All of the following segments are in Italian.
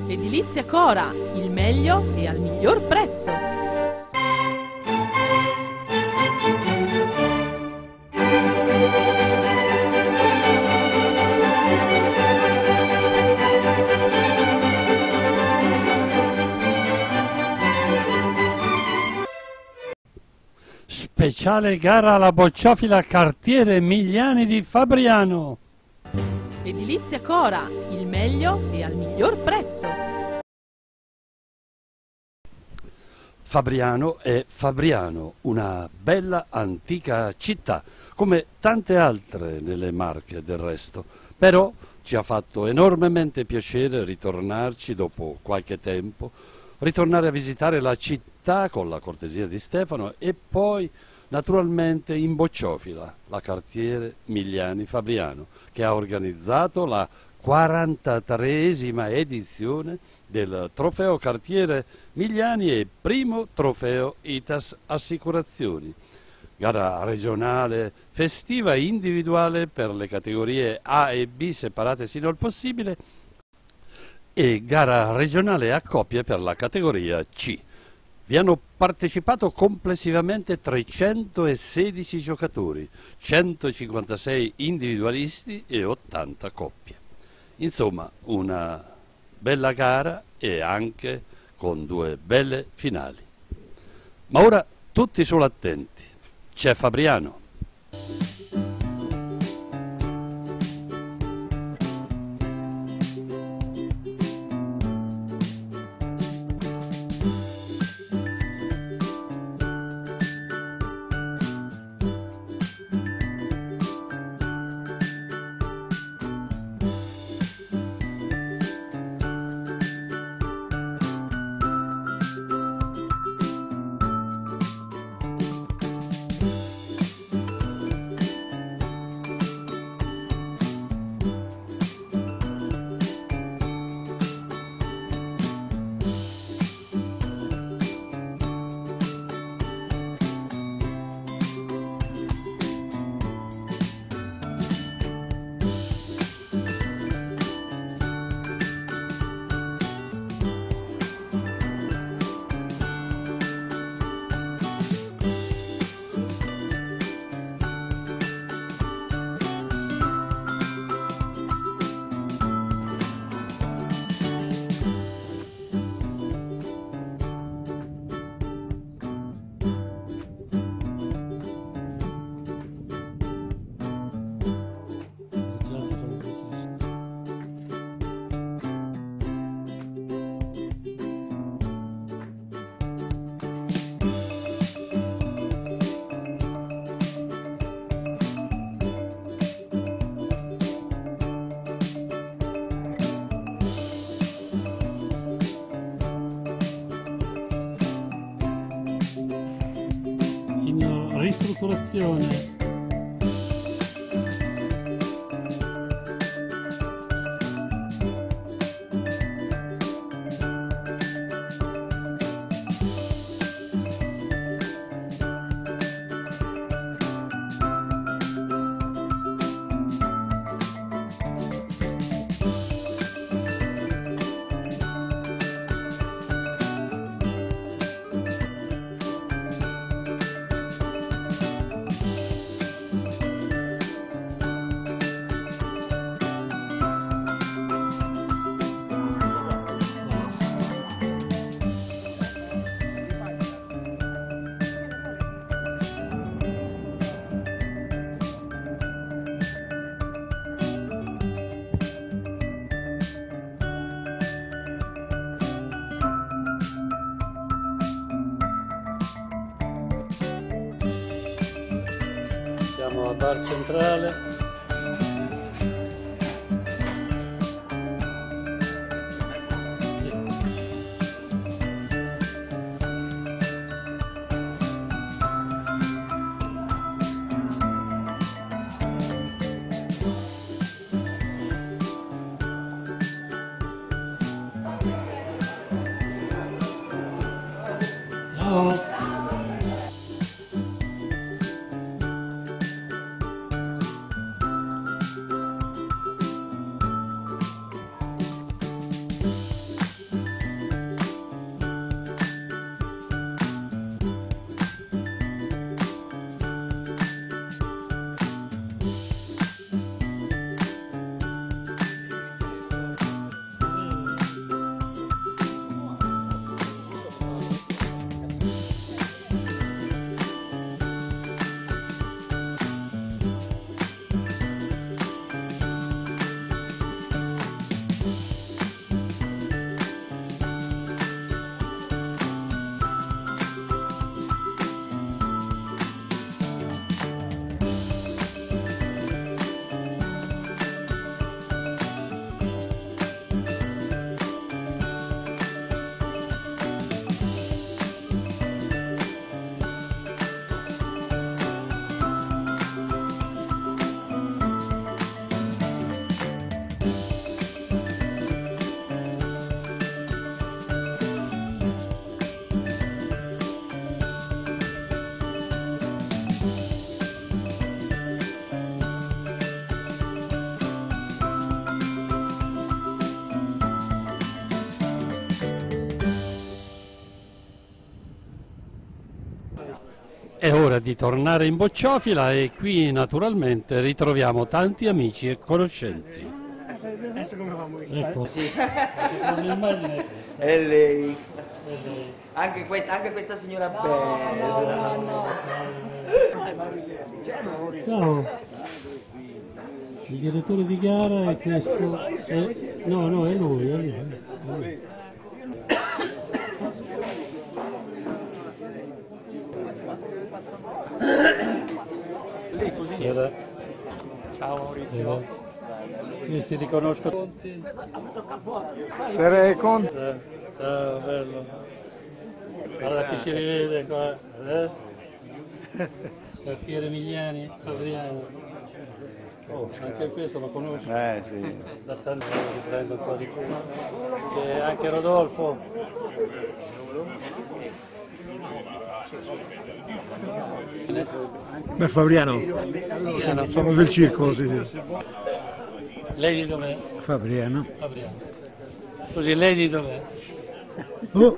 Edilizia Cora, il meglio e al miglior prezzo. Speciale gara alla bocciofila Cartiere Migliani di Fabriano. Edilizia Cora, il meglio e al miglior prezzo. Fabriano è Fabriano, una bella antica città, come tante altre nelle Marche del resto. Però ci ha fatto enormemente piacere ritornarci dopo qualche tempo, ritornare a visitare la città con la cortesia di Stefano e poi naturalmente in bocciofila la Cartiere Migliani Fabriano, che ha organizzato la 43esima edizione del Trofeo Cartiere Migliani e primo Trofeo Itas Assicurazioni. Gara regionale festiva e individuale per le categorie A e B separate sino al possibile e gara regionale a coppie per la categoria C. Vi hanno partecipato complessivamente 316 giocatori, 156 individualisti e 80 coppie. Insomma, una bella gara e anche con due belle finali. Ma ora tutti solo attenti. C'è Fabriano. Ristrutturazione. Siamo a Bar Centrale. Ciao. È ora di tornare in bocciofila e qui naturalmente ritroviamo tanti amici e conoscenti. Adesso come fa morire? Ecco, Sì, l'immagine è lei. è lei. Anche questa signora bella. Ciao, il direttore di gara è questo, no, è lui, è lui. Ciao Maurizio. Io si riconosco. Sarei con... Ciao, bello. Guarda chi si rivede qua. Cartiere Migliani, Adriano. Oh, anche questo lo conosco. sì. Da tanto si prende un po' di più. C'è anche Rodolfo. Beh, Fabriano, siamo del circolo, sì. Lei di dov'è? Fabriano. Fabriano. Così lei di dov'è? Oh.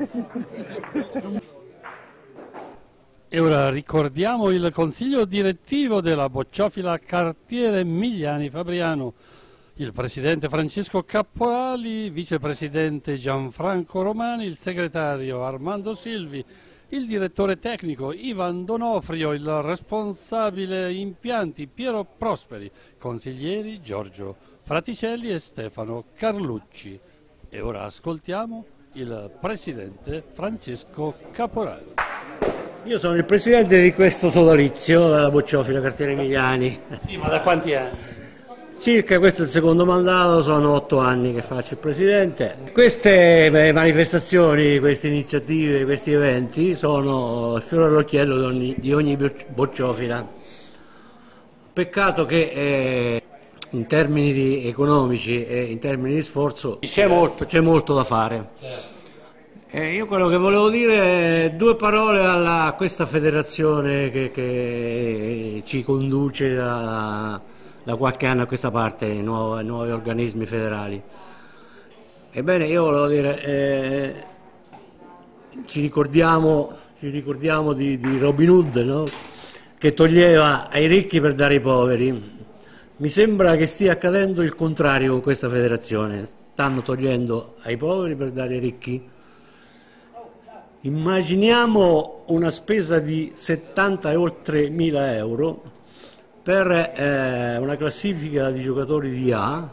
E ora ricordiamo il consiglio direttivo della bocciofila Cartiere Migliani Fabriano, il presidente Francesco Caporali, vicepresidente Gianfranco Romani, il segretario Armando Silvi, il direttore tecnico Ivan Donofrio, il responsabile impianti Piero Prosperi, consiglieri Giorgio Fraticelli e Stefano Carlucci. E ora ascoltiamo il presidente Francesco Caporali. Io sono il presidente di questo sodalizio, la bocciofila Cartiere Migliani. Sì, ma da quanti anni? Circa, questo è il secondo mandato, sono 8 anni che faccio il presidente. Queste manifestazioni, queste iniziative, questi eventi sono il fiore all'occhiello di ogni bocciofila. Peccato che in termini economici e in termini di sforzo c'è molto da fare. Io quello che volevo dire è due parole a questa federazione che ci conduce da qualche anno a questa parte, i nuovi organismi federali. Ebbene, io volevo dire, ci ricordiamo di Robin Hood, no? Che toglieva ai ricchi per dare ai poveri. Mi sembra che stia accadendo il contrario con questa federazione, stanno togliendo ai poveri per dare ai ricchi. Immaginiamo una spesa di 70 e oltre 1000 euro per una classifica di giocatori di A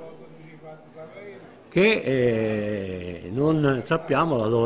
che non sappiamo da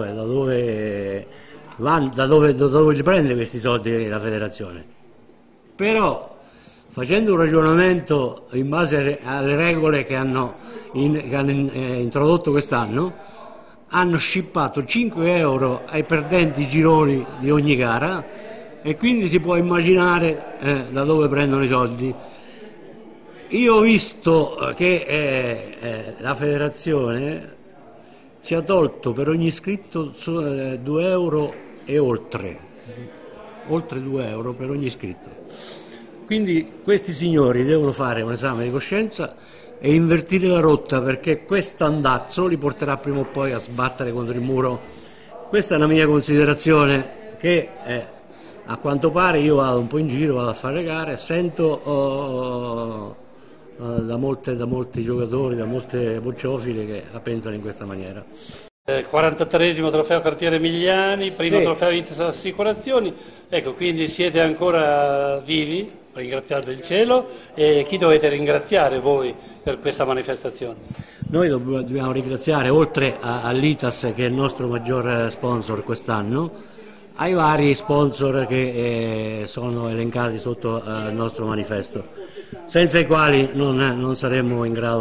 dove li prende questi soldi la federazione. Però facendo un ragionamento in base alle regole che hanno introdotto quest'anno, hanno scippato 5 euro ai perdenti gironi di ogni gara e quindi si può immaginare da dove prendono i soldi. Io ho visto che la federazione ci ha tolto per ogni iscritto 2 euro e oltre 2 euro per ogni iscritto. Quindi questi signori devono fare un esame di coscienza e invertire la rotta, perché questo andazzo li porterà prima o poi a sbattere contro il muro. Questa è una mia considerazione, che a quanto pare io vado un po' in giro, vado a fare gare, sento da molti giocatori, da molte bocciofile che la pensano in questa maniera. 43esimo trofeo Cartiere Migliani, primo trofeo Intesa Assicurazioni, ecco, quindi siete ancora vivi, ringraziate il cielo, e chi dovete ringraziare voi per questa manifestazione? Noi dobbiamo ringraziare, oltre all'ITAS che è il nostro maggior sponsor quest'anno, ai vari sponsor che sono elencati sotto il nostro manifesto, senza i quali non saremmo in grado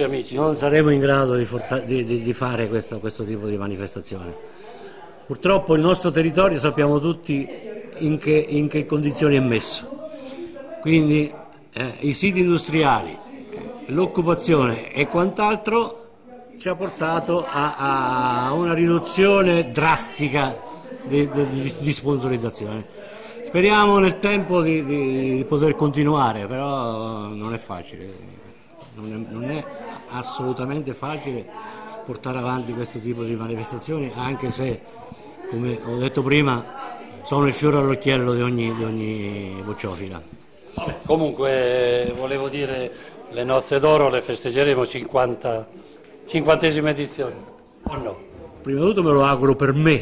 di fare questo tipo di manifestazione. Purtroppo il nostro territorio sappiamo tutti in che condizioni è messo, quindi i siti industriali, l'occupazione e quant'altro ci ha portato a una riduzione drastica di sponsorizzazione. Speriamo nel tempo di poter continuare, però non è facile, non è assolutamente facile portare avanti questo tipo di manifestazioni, anche se, come ho detto prima, sono il fiore all'occhiello di ogni bocciofila. Comunque, volevo dire, le nozze d'oro le festeggeremo 50esima edizione, o no? Prima di tutto me lo auguro per me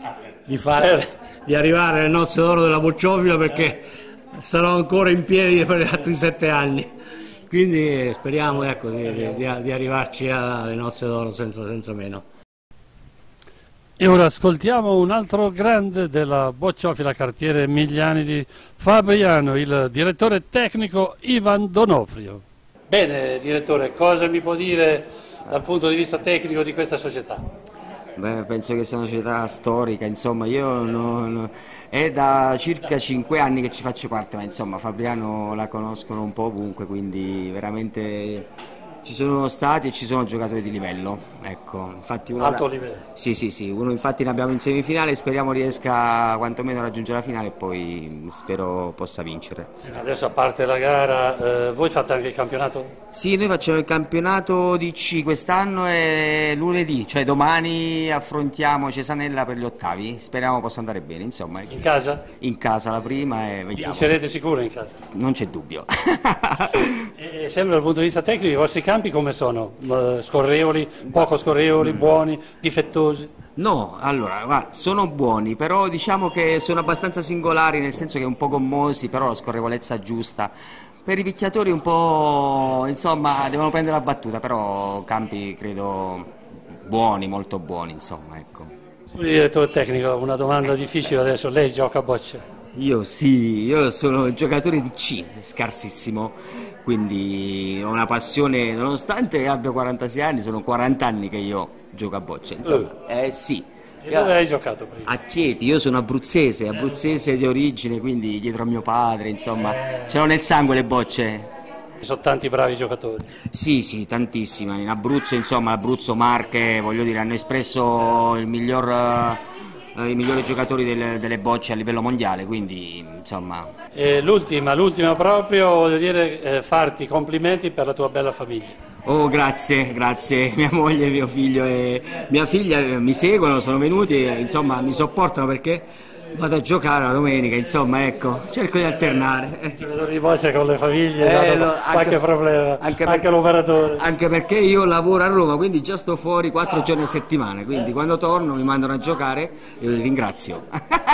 di arrivare alle nozze d'oro della bocciofila, perché sarò ancora in piedi per gli altri 7 anni. Quindi speriamo, ecco, di arrivarci alle nozze d'oro senza meno. E ora ascoltiamo un altro grande della bocciofila Cartiere Migliani di Fabriano, il direttore tecnico Ivan Donofrio. Bene, direttore, cosa mi può dire dal punto di vista tecnico di questa società? Beh, penso che sia una società storica, insomma, è da circa 5 anni che ci faccio parte, ma insomma Fabriano la conoscono un po' ovunque, quindi veramente ci sono stati e ci sono giocatori di livello, ecco. Infatti Alto livello? Sì, uno infatti ne abbiamo in semifinale, speriamo riesca quantomeno a raggiungere la finale e poi spero possa vincere. Adesso, a parte la gara, voi fate anche il campionato? Sì, noi facciamo il campionato DC quest'anno e lunedì, cioè domani affrontiamo Cesanella per gli ottavi, speriamo possa andare bene, insomma. In casa? In casa la prima e vediamo. Vincerete sicuro in casa? Non c'è dubbio. E sempre dal punto di vista tecnico i vostri campi come sono? Scorrevoli, poco scorrevoli, buoni, difettosi? No, allora, guarda, sono buoni, però diciamo che sono abbastanza singolari, nel senso che un po' gommosi, però la scorrevolezza giusta. Per i picchiatori un po', insomma, devono prendere la battuta, però campi credo buoni, molto buoni, insomma, ecco. Scusi, direttore tecnico, una domanda difficile adesso, lei gioca a bocce? Io sì, io sono giocatore di C, scarsissimo, quindi ho una passione, nonostante abbia 46 anni, sono 40 anni che io gioco a bocce, insomma, sì. E dove hai giocato prima? A Chieti, io sono abruzzese di origine, quindi dietro a mio padre, insomma, c'erano nel sangue le bocce. Ci sono tanti bravi giocatori. Sì, tantissimi, in Abruzzo, insomma, l'Abruzzo, Marche, voglio dire, hanno espresso i migliori giocatori delle bocce a livello mondiale, quindi insomma. E l'ultima proprio, voglio dire, farti complimenti per la tua bella famiglia. Oh, grazie, mia moglie, mio figlio e mia figlia mi seguono, sono venuti, insomma mi sopportano perché vado a giocare la domenica, insomma, ecco, cerco di alternare. Giocatori di bocce con le famiglie, qualche problema, anche l'operatore. Anche perché io lavoro a Roma, quindi già sto fuori 4 giorni a settimana, quindi quando torno mi mandano a giocare e li ringrazio.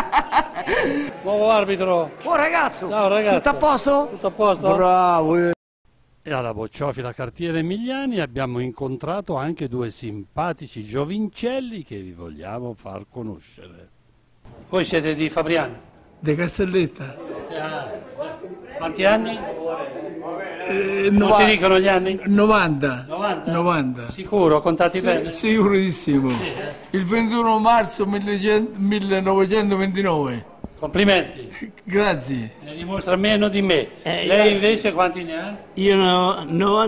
Nuovo arbitro. Oh ragazzo, Ciao ragazzi. tutto a posto? Tutto a posto? Bravo. E alla bocciofila Cartiere Migliani abbiamo incontrato anche 2 simpatici giovincelli che vi vogliamo far conoscere. Voi siete di Fabriano? De Castelletta. Quanti anni? Non si dicono gli anni? 90. 90? Sicuro? Contati bene? Sicurissimo. Il 21 marzo 1929. Complimenti. Grazie. Ne dimostra meno di me. Lei invece quanti ne ha? Io ho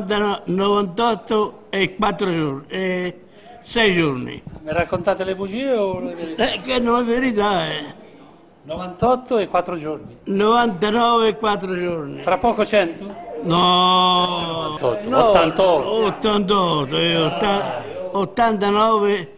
98 e 4 giorni, e 6 giorni. Mi raccontate le bugie o la verità? Che non è verità, 98 e 4 giorni. 99 e 4 giorni. Fra poco 100? No, 88. 88 e 89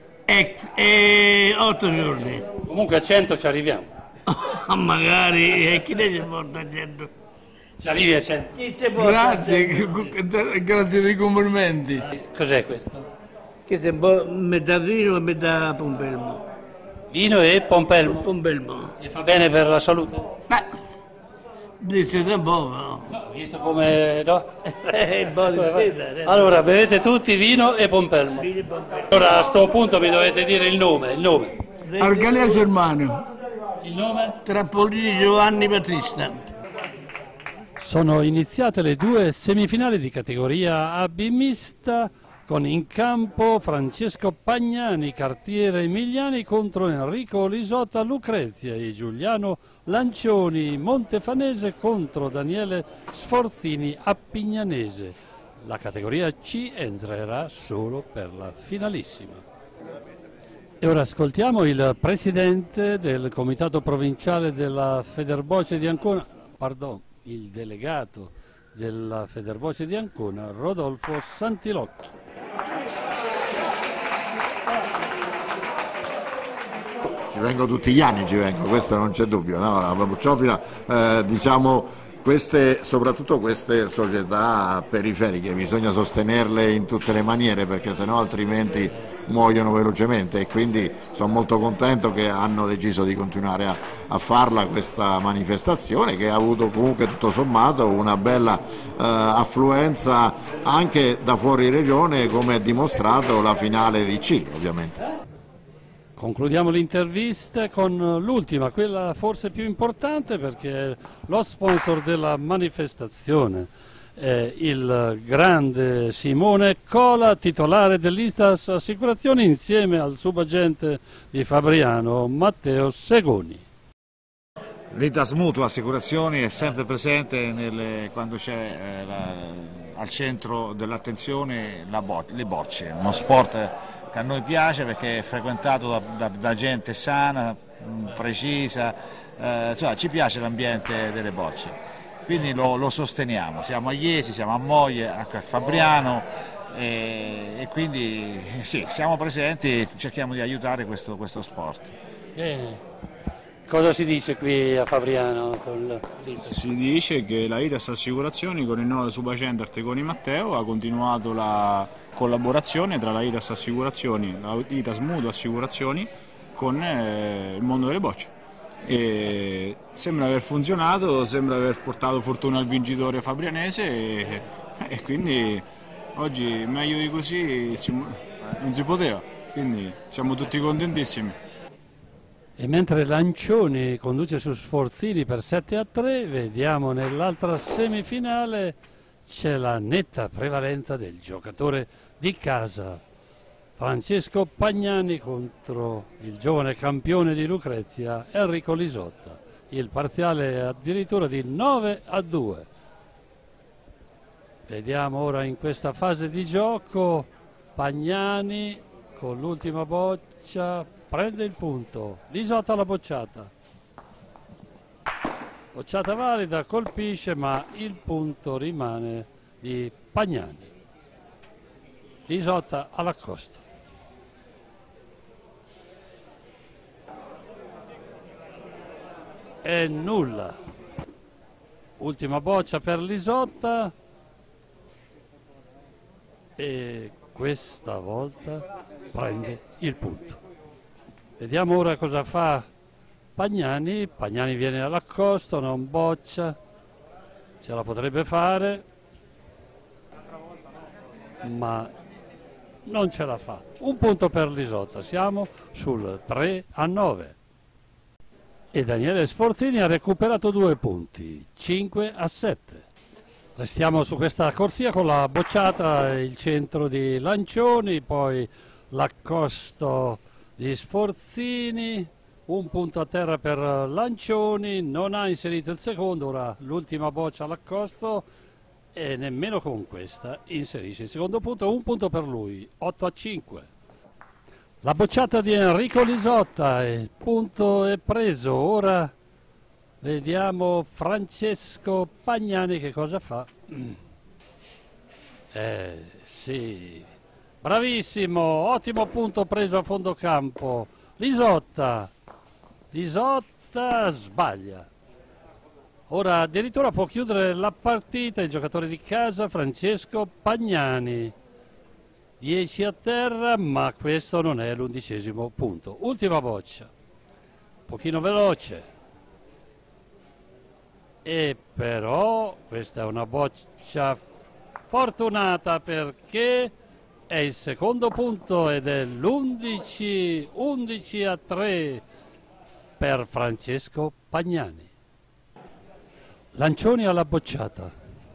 e 8 giorni. Comunque a 100 ci arriviamo. Magari, chi ne ci porta a 100? Ci arrivi a 100. Grazie, grazie dei complimenti. Cos'è questo? Che se metà vino e metà pompelmo. Vino e pompelmo. Pompelmo. E fa bene per la salute? Beh, dice un po', no? No, visto come... no? Il po' di seta. Allora, bevete tutti vino e pompelmo. Allora, a sto punto mi dovete dire il nome. Arcalia Germano. Il nome? Trappolini Giovanni Battista. Sono iniziate le 2 semifinali di categoria AB mista con in campo Francesco Pagnani, Cartiere Migliani contro Enrico Lisotta Lucrezia e Giuliano Lancioni Montefanese contro Daniele Sforzini Appignanese. La categoria C entrerà solo per la finalissima. E ora ascoltiamo il presidente del comitato provinciale della Federboce di Ancona, il delegato della Federboce di Ancona, Rodolfo Santilocchi. ci vengo tutti gli anni, questo non c'è dubbio, no? La Bocciofila, diciamo, soprattutto queste società periferiche bisogna sostenerle in tutte le maniere, perché sennò altrimenti muoiono velocemente, e quindi sono molto contento che hanno deciso di continuare a farla questa manifestazione, che ha avuto comunque tutto sommato una bella affluenza anche da fuori regione, come è dimostrato la finale di C, ovviamente. Concludiamo l'intervista con l'ultima, quella forse più importante, perché lo sponsor della manifestazione è il grande Simone Cola, titolare dell'Itas Assicurazioni, insieme al subagente di Fabriano Matteo Segoni. L'Itas Mutua Assicurazioni è sempre presente quando c'è al centro dell'attenzione le bocce, uno sport che a noi piace perché è frequentato da gente sana, precisa, insomma, ci piace l'ambiente delle bocce, quindi lo sosteniamo, siamo a Iesi, siamo a Moglie, a Fabriano, e quindi sì, siamo presenti, cerchiamo di aiutare questo sport. Bene. Cosa si dice qui a Fabriano? Si dice che la Itas Assicurazioni, con il nuovo subagente Artegoni Matteo, ha continuato la collaborazione tra la Itas Assicurazioni, la Itas Mutua Assicurazioni, con il mondo delle bocce. E sembra aver funzionato, sembra aver portato fortuna al vincitore fabrianese, e quindi oggi meglio di così non si poteva, quindi siamo tutti contentissimi. E mentre Lancioni conduce su Sforzini per 7-3, vediamo nell'altra semifinale c'è la netta prevalenza del giocatore di casa, Francesco Pagnani, contro il giovane campione di Lucrezia, Enrico Lisotta. Il parziale è addirittura di 9-2. Vediamo ora in questa fase di gioco Pagnani con l'ultima boccia. Prende il punto, Lisotta alla bocciata. Bocciata valida, colpisce, ma il punto rimane di Pagnani. Lisotta alla costa. E nulla. Ultima boccia per Lisotta. E questa volta prende il punto. Vediamo ora cosa fa Pagnani. Pagnani viene all'accosto, non boccia, ce la potrebbe fare, ma non ce la fa. Un punto per Lisotta, siamo sul 3-9. E Daniele Sforzini ha recuperato 2 punti, 5-7. Restiamo su questa corsia con la bocciata, il centro di Lancioni, poi l'accosto di Sforzini, un punto a terra per Lancioni, non ha inserito il secondo, ora l'ultima boccia all'accosto e nemmeno con questa inserisce il secondo punto, un punto per lui, 8-5. La bocciata di Enrico Lisotta, il punto è preso, ora vediamo Francesco Pagnani che cosa fa. Sì. Bravissimo, ottimo punto preso a fondo campo. Lisotta sbaglia. Ora addirittura può chiudere la partita il giocatore di casa Francesco Pagnani. 10 a terra, ma questo non è l'11° punto. Ultima boccia, un pochino veloce. E però questa è una boccia fortunata perché è il secondo punto ed è l'11 a 3 per Francesco Pagnani. Lancioni alla bocciata,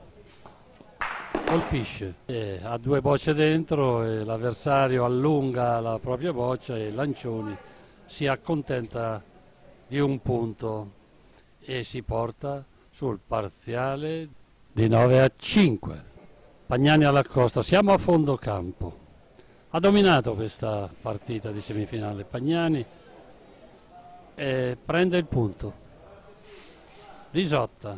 colpisce, ha 2 bocce dentro e l'avversario allunga la propria boccia e Lancioni si accontenta di un punto e si porta sul parziale di 9-5. Pagnani alla costa, siamo a fondo campo. Ha dominato questa partita di semifinale Pagnani e prende il punto. Lisotta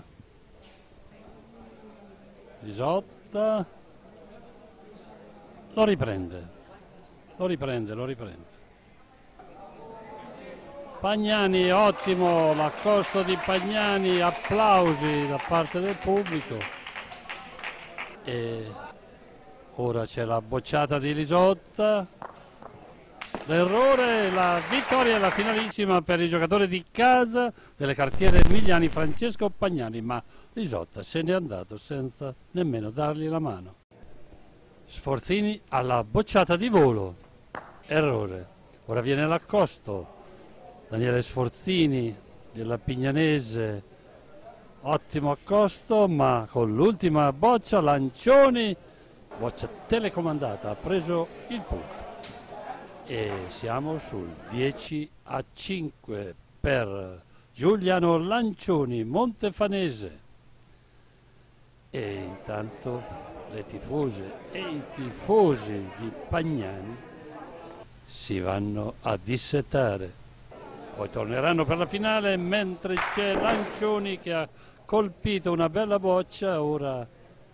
lo riprende. Pagnani, ottimo l'accosto di Pagnani, applausi da parte del pubblico. E ora c'è la bocciata di Lisotta, l'errore, la vittoria e la finalissima per il giocatore di casa delle cartiere Migliani, Francesco Pagnani, ma Lisotta se n'è andato senza nemmeno dargli la mano. Sforzini alla bocciata di volo, errore. Ora viene l'accosto, Daniele Sforzini della Pignanese, ottimo accosto, ma con l'ultima boccia Lancioni, boccia telecomandata, ha preso il punto. E siamo sul 10-5 per Giuliano Lancioni, Montefanese. E intanto le tifose e i tifosi di Pagnani si vanno a dissettare. Poi torneranno per la finale, mentre c'è Lancioni che ha colpito una bella boccia. Ora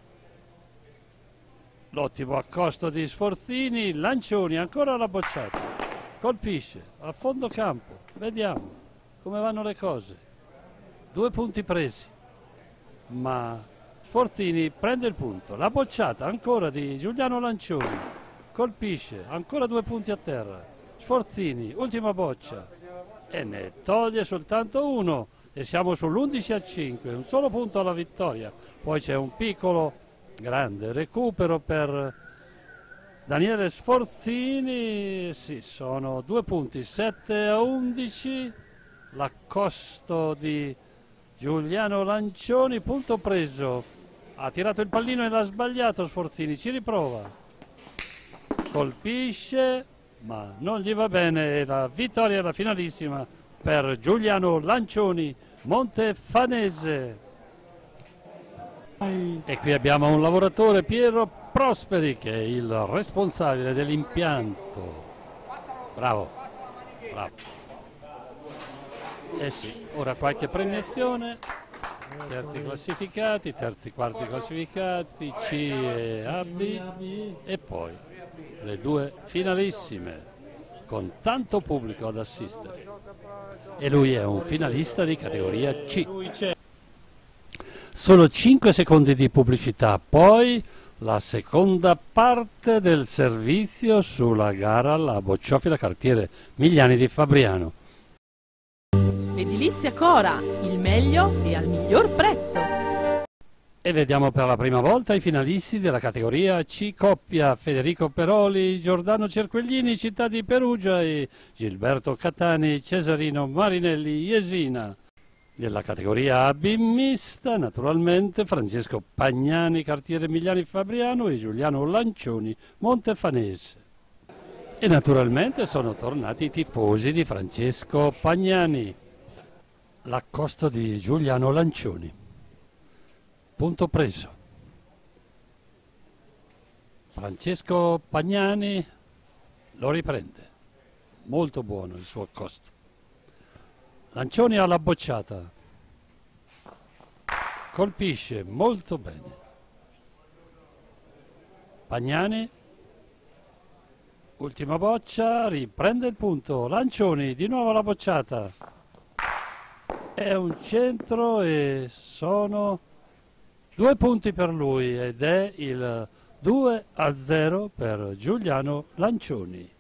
l'ottimo accosto di Sforzini, Lancioni ancora la bocciata, colpisce a fondo campo, vediamo come vanno le cose. 2 punti presi, ma Sforzini prende il punto, la bocciata ancora di Giuliano Lancioni, colpisce, ancora 2 punti a terra. Sforzini, ultima boccia, e ne toglie soltanto 1 e siamo sull'11-5, un solo punto alla vittoria. Poi c'è un piccolo grande recupero per Daniele Sforzini, sì, sono 2 punti, 7-11, l'accosto di Giuliano Lancioni, punto preso, ha tirato il pallino e l'ha sbagliato Sforzini, ci riprova, colpisce, ma non gli va bene, la vittoria è la finalissima per Giuliano Lancioni, Montefanese. E qui abbiamo un lavoratore, Piero Prosperi, che è il responsabile dell'impianto. Bravo, bravo. Eh sì, ora qualche premiazione, terzi classificati, terzi, quarti classificati, C e AB, e poi le 2 finalissime con tanto pubblico ad assistere. E lui è un finalista di categoria C. Solo 5 secondi di pubblicità, poi la seconda parte del servizio sulla gara alla bocciofila cartiere Migliani di Fabriano. Edilizia Cora, il meglio e al miglior prezzo. E vediamo per la prima volta i finalisti della categoria C coppia: Federico Peroli, Giordano Cerqueglini, Città di Perugia, e Gilberto Catani, Cesarino Marinelli, Jesina. Nella categoria AB mista, naturalmente, Francesco Pagnani, cartiere Migliani Fabriano, e Giuliano Lancioni, Montefanese. E naturalmente sono tornati i tifosi di Francesco Pagnani. L'accosto di Giuliano Lancioni, punto preso. Francesco Pagnani lo riprende, molto buono il suo accosto. Lancioni alla bocciata, colpisce molto bene. Pagnani, ultima boccia, riprende il punto. Lancioni di nuovo alla bocciata, è un centro e sono 2 punti per lui ed è il 2-0 per Giuliano Lancioni.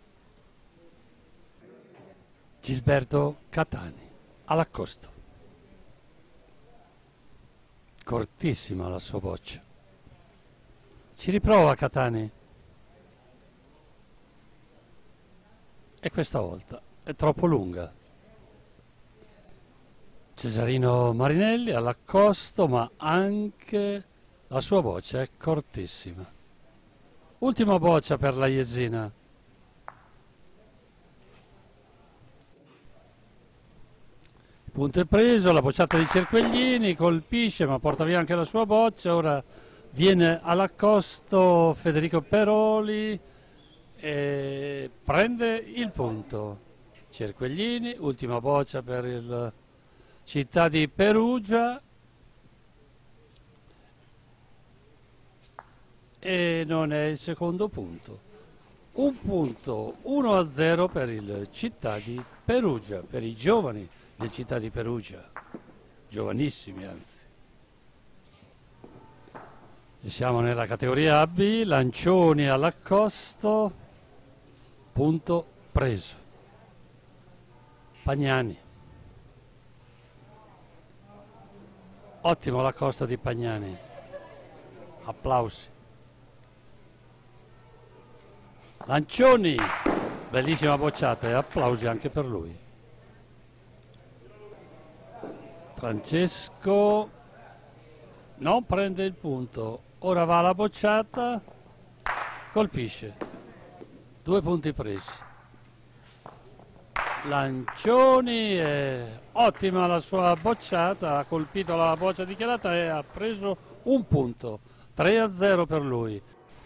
Gilberto Catani all'accosto, cortissima la sua boccia, ci riprova Catani e questa volta è troppo lunga. Cesarino Marinelli all'accosto, ma anche la sua boccia è cortissima. Ultima boccia per la Jesina. Il punto è preso, la bocciata di Cerqueglini, colpisce ma porta via anche la sua boccia. Ora viene all'accosto Federico Peroli e prende il punto. Cerqueglini, ultima boccia per il Città di Perugia, e non è il secondo punto. Un punto, 1-0 per il Città di Perugia, per i giovani del Città di Perugia, giovanissimi anzi. E siamo nella categoria AB, Lancioni all'accosto, punto preso. Pagnani. Ottimo l'accosto di Pagnani. Applausi. Lancioni, bellissima bocciata e applausi anche per lui. Francesco non prende il punto, ora va alla bocciata, colpisce. 2 punti presi. Lancioni, ottima la sua bocciata, ha colpito la boccia dichiarata e ha preso un punto. 3-0 per lui.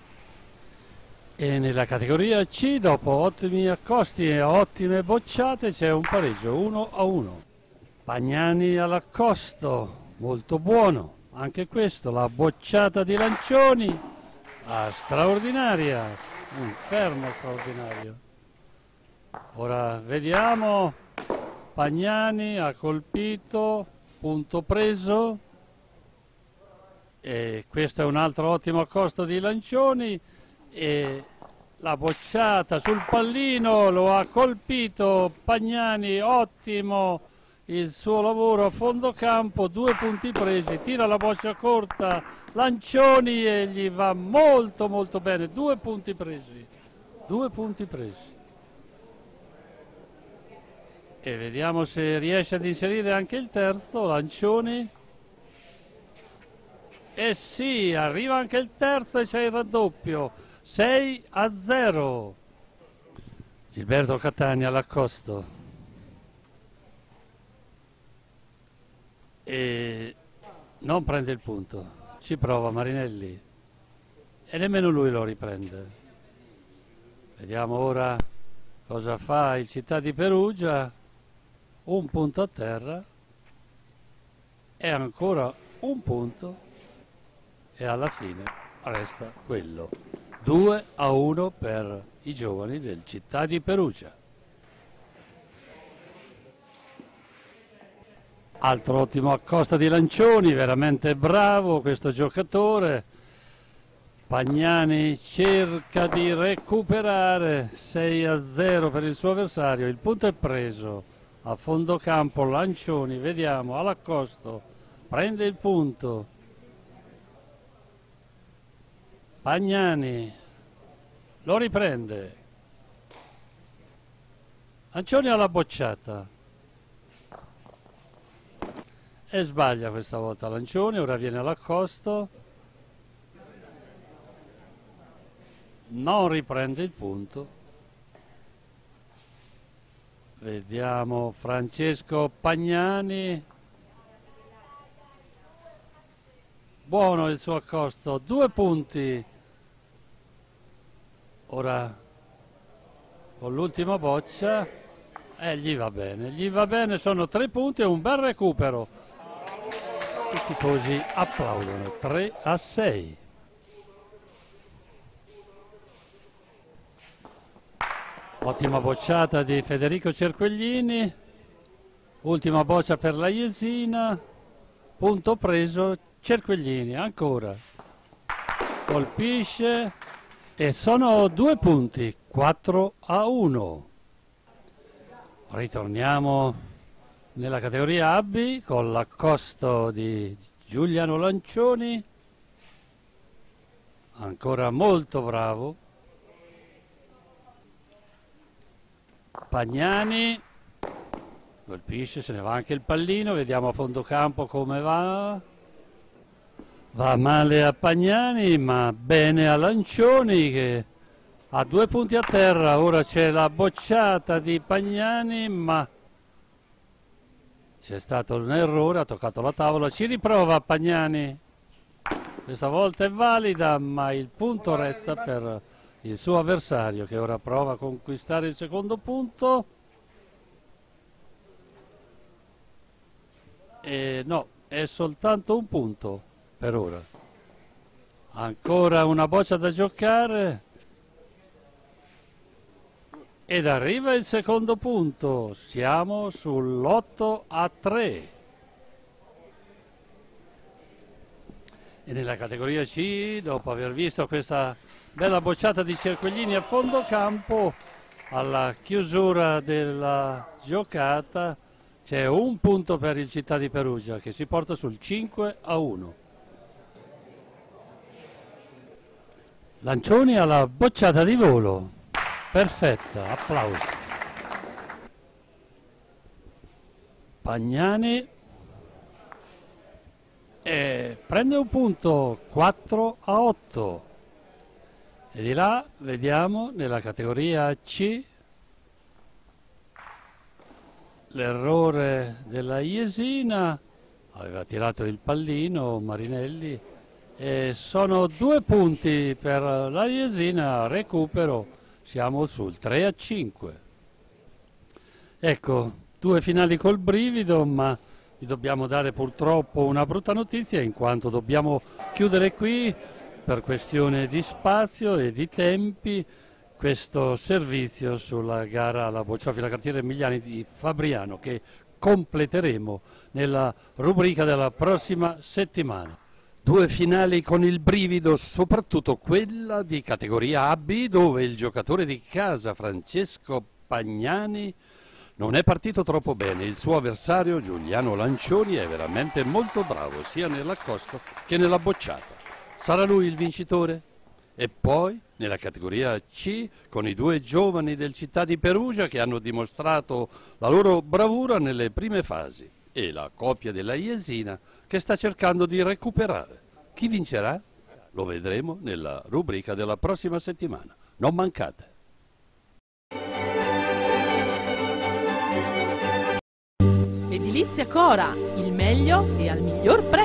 E nella categoria C, dopo ottimi accosti e ottime bocciate, c'è un pareggio 1-1. Pagnani all'accosto, molto buono anche questo, la bocciata di Lancioni, straordinaria, un fermo straordinario. Ora vediamo, Pagnani ha colpito, punto preso, e questo è un altro ottimo accosto di Lancioni, e la bocciata sul pallino lo ha colpito Pagnani, ottimo il suo lavoro a fondo campo, 2 punti presi, tira la boccia corta Lancioni e gli va molto molto bene, 2 punti presi, 2 punti presi. E vediamo se riesce ad inserire anche il terzo, Lancioni. E sì, arriva anche il terzo e c'è il raddoppio, 6-0. Gilberto Catania all'accosto. E non prende il punto, ci prova Marinelli e nemmeno lui lo riprende. Vediamo ora cosa fa il Città di Perugia. Un punto a terra e ancora un punto e alla fine resta quello. 2-1 per i giovani del Città di Perugia. Altro ottimo accosto di Lancioni, veramente bravo questo giocatore. Pagnani cerca di recuperare, 6-0 per il suo avversario, il punto è preso. A fondo campo Lancioni, vediamo, all'accosto, prende il punto. Pagnani lo riprende. Lancioni alla bocciata. E sbaglia questa volta Lancioni, ora viene all'accosto. Non riprende il punto. Vediamo Francesco Pagnani. Buono il suo accosto, 2 punti. Ora con l'ultima boccia gli va bene, sono 3 punti e un bel recupero. I tifosi applaudono, 3-6. Ottima bocciata di Federico Cerqueglini, ultima boccia per la Jesina, punto preso, Cerqueglini ancora, colpisce e sono 2 punti, 4-1. Ritorniamo nella categoria AB con l'accosto di Giuliano Lancioni, ancora molto bravo. Pagnani colpisce, se ne va anche il pallino, vediamo a fondo campo come va. Va male a Pagnani ma bene a Lancioni che ha 2 punti a terra. Ora c'è la bocciata di Pagnani ma c'è stato un errore, ha toccato la tavola, ci riprova Pagnani. Questa volta è valida ma il punto resta per il suo avversario che ora prova a conquistare il secondo punto. E no, è soltanto un punto per ora. Ancora una boccia da giocare. Ed arriva il secondo punto, siamo sull'8-3. E nella categoria C, dopo aver visto questa bella bocciata di Cerqueglini a fondo campo, alla chiusura della giocata c'è un punto per il Città di Perugia che si porta sul 5-1. Lancioni alla bocciata di volo, perfetta, applausi. Pagnani e prende un punto, 4-8. E di là vediamo nella categoria C l'errore della Jesina, aveva tirato il pallino Marinelli e sono 2 punti per la Jesina, recupero, siamo sul 3-5. Ecco, 2 finali col brivido, ma vi dobbiamo dare purtroppo una brutta notizia in quanto dobbiamo chiudere qui per questione di spazio e di tempi questo servizio sulla gara alla bocciofila cartiere Emiliani di Fabriano che completeremo nella rubrica della prossima settimana. 2 finali con il brivido, soprattutto quella di categoria AB dove il giocatore di casa Francesco Pagnani non è partito troppo bene, il suo avversario Giuliano Lancioni è veramente molto bravo sia nell'accosto che nella bocciata. Sarà lui il vincitore? E poi nella categoria C con i 2 giovani del Città di Perugia che hanno dimostrato la loro bravura nelle prime fasi e la coppia della Jesina che sta cercando di recuperare. Chi vincerà? Lo vedremo nella rubrica della prossima settimana. Non mancate! Edilizia Cora, il meglio e al miglior prezzo.